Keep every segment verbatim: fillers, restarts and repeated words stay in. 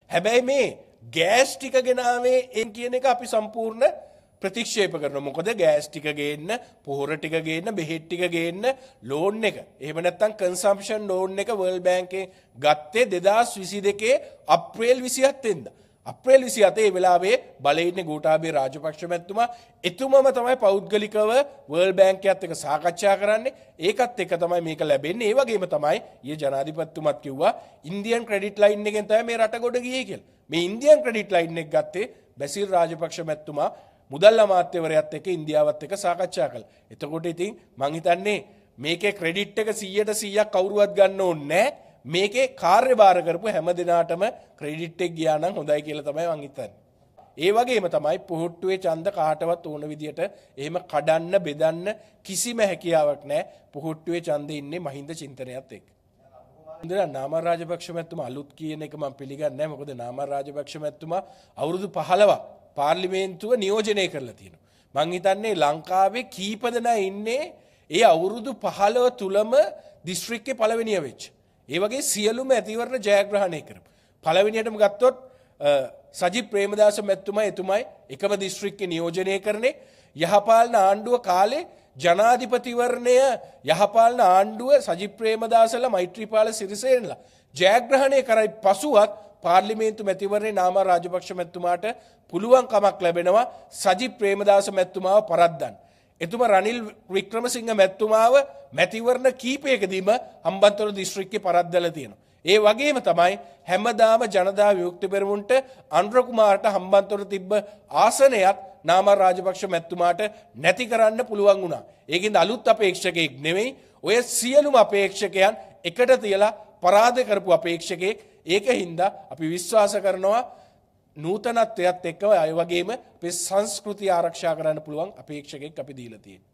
හැබැයි මේ ගෑස් ටික ගෙනාවේ එන් කියන එක අපි සම්පූර්ණ ප්‍රතික්ෂේප කරනවා. මොකද ගෑස් ටික ගේන්න, පොහොර ටික ගේන්න, බෙහෙත් ටික ගේන්න ලෝන් එක. එහෙම නැත්නම් කන්සම්ප්ෂන් ලෝන් එක වර්ල්ඩ් බැංකේ ගත්තේ දෙදාස් විසි දෙකේ අප්‍රේල් විසිහත් වෙනිදා. අප්‍රේල් විසිහත ඒ වෙලාවේ බලයේ ඉන්නේ ගෝඨාභය රාජපක්ෂ මැතිතුමා. එතුමම තමයි පෞද්ගලිකව වර්ල්ඩ් බැංකයත් එක්ක සාකච්ඡා කරන්නේ. ඒකත් එක්ක තමයි මේක ලැබෙන්නේ. ඒ වගේම තමයි ඊයේ ජනාධිපතිතුමත් කිව්වා ඉන්දියන් ක්‍රෙඩිට් ලයින් එකෙන් තමයි මේ රට ගොඩ ගියේ කියලා. මේ ඉන්දියන් ක්‍රෙඩිට් ලයින් එක ගත්තේ බැසිල් රාජපක්ෂ මැතිතුමා මුදල් අමාත්‍යවරයාත් එක්ක ඉන්දියාවත් එක්ක සාකච්ඡා කළා. එතකොට ඉතින් මං හිතන්නේ මේකේ ක්‍රෙඩිට් එක සීයට සීයක් කවුරුවත් ගන්න ඕනේ නැහැ. මේකේ කාර්යභාර කරපු හැම දිනාටම ක්‍රෙඩිට් එක ගියා නම් හොඳයි කියලා තමයි මං හිතන්නේ. ඒ වගේම තමයි පොහොට්ටුවේ ඡන්ද කාටවත් ඕන විදියට එහෙම කඩන්න බෙදන්න කිසිම හැකියාවක් නැහැ. පොහොට්ටුවේ ඡන්දේ ඉන්නේ මහින්ද චින්තනයත් එක්ක. ඉතින් නාමල් රාජපක්ෂ මැතිතුමා අලුත් කියන එක මම පිළිගන්නේ නැහැ. මොකද නාමල් රාජපක්ෂ මැතිතුමා අවුරුදු පහළොවක් පාර්ලිමේන්තුව නියෝජනය කරලා තියෙනවා. මං හිතන්නේ ලංකාවේ කීප දෙනා ඉන්නේ ඒ අවුරුදු පහළොව තුලම දිස්ත්‍රික්කේ පළවෙනිය වෙච්ච. ඒ වගේ සියලුම ඇතිවරණ ජයග්‍රහණය කරපු. පළවෙනියටම ගත්තොත් සජිත් ප්‍රේමදාස මැතිතුමා එතුමයි එකම දිස්ත්‍රික්කේ නියෝජනය කරන්නේ. යහපාලන ආණ්ඩුව කාලේ ජනාධිපතිවරණය යහපාලන ආණ්ඩුව සජිත් ප්‍රේමදාසලා මෛත්‍රීපාල සිරිසේනලා ජයග්‍රහණය කරයි පසුවත් පාර්ලිමේන්තු මැතිවරණේ නාමල් රාජපක්ෂ මැතිතුමාට පුළුවන් කමක් ලැබෙනවා සජිත් ප්‍රේමදාස මැතිතුමාව පරද්දන්න. එතුමා රනිල් වික්‍රමසිංහ මැතිතුමාව මැතිවරණ කීපයකදීම හම්බන්තොට දිස්ත්‍රික්කේ පරද්දලා තියෙනවා. ඒ වගේම තමයි හැමදාම ජනතා විමුක්ති පෙරමුණට අනුර කුමාරට හම්බන්තොට තිබ්බ ආසනයත් නාමල් රාජපක්ෂ මැතිතුමාට නැති කරන්න පුළුවන් වුණා. ඒකින්ද අලුත් අපේක්ෂකෙක් නෙවෙයි ඔය සියලුම අපේක්ෂකයන් එකට තියලා පරාද කරපු අපේක්ෂකෙක්. ඒකින්ද අපි විශ්වාස කරනවා නූතනත්වයට එක්ක අය වගේම අපේ සංස්කෘතිය ආරක්ෂා කරන්න පුළුවන් අපේක්ෂකෙක් අපි දීලා තියෙනවා.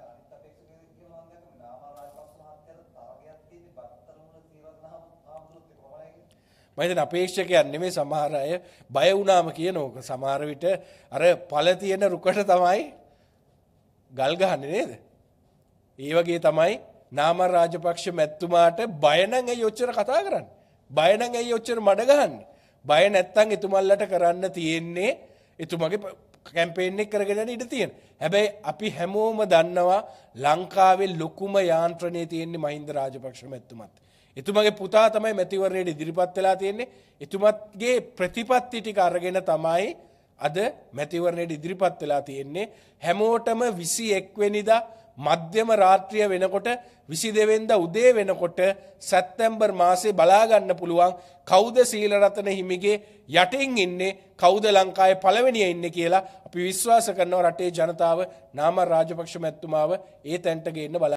මම හිතන්නේ අපේක්ෂකයන් නෙමෙයි සමහර අය බය වුණාම කියන ඕක. සමහර විට අර පළ තියෙන රුකට තමයි ගල් ගහන්නේ නේද? ඒ වගේ තමයි නාමල් රාජපක්ෂ මැතිතුමාට බය නම් ඇයි ඔච්චර කතා කරන්නේ? බය නම් ඇයි ඔච්චර මඩ ගහන්නේ? බය නැත්තම් එතුමල්ලට කරන්න තියෙන්නේ එතුමගේ කැම්පේන් එක කරගෙන යන්න ඉඩ තියෙන. හැබැයි අපි හැමෝම දන්නවා ලංකාවේ ලොකුම යාන්ත්‍රණයේ තියෙන්නේ මහින්ද රාජපක්ෂ මැතිතුමත්. එතුමගේ පුතා තමයි මැතිවරණයට ඉදිරිපත් වෙලා තියෙන්නේ. එතුමත්ගේ ප්‍රතිපත්ති ටික අරගෙන තමයි අද මැතිවරණයට ඉදිරිපත් වෙලා තියෙන්නේ. හැමෝටම විසි එක් වෙනිදා මධ්‍යම රාත්‍රිය වෙනකොට විසි දෙක වෙනිදා උදේ වෙනකොට සැප්තැම්බර් මාසේ බලා ගන්න පුළුවන් කවුද සීලරතන හිමිගේ යටින් ඉන්නේ, කවුද ලංකාවේ පළවෙනිය ඉන්නේ කියලා අපි විශ්වාස කරනවා. රටේ ජනතාව නාමල් රාජපක්ෂ මැතිතුමාව ඒ තැනට ගේන්න බලා